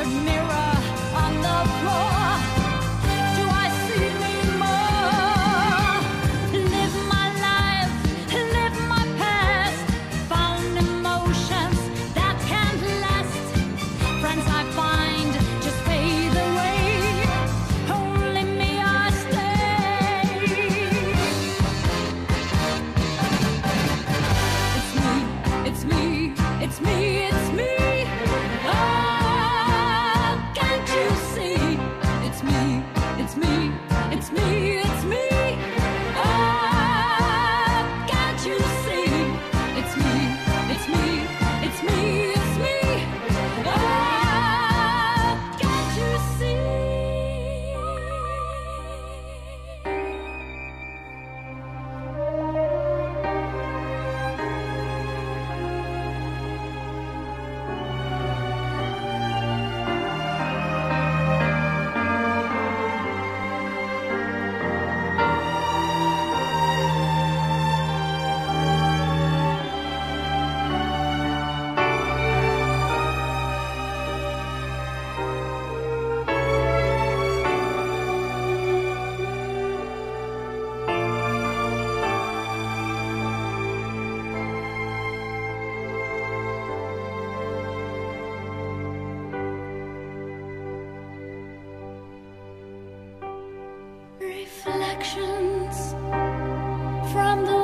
mirror on the floor. Do I see me more? Live my life, live my past. Found emotions that can't last. Friends I find just fade away. Only me I stay. It's me, it's me, it's me. Oh, can't you see? It's me, it's me, it's me, it's me. Oh, can't you see? It's me, it's me, it's me, it's me. Oh, can't you see? Reflections from the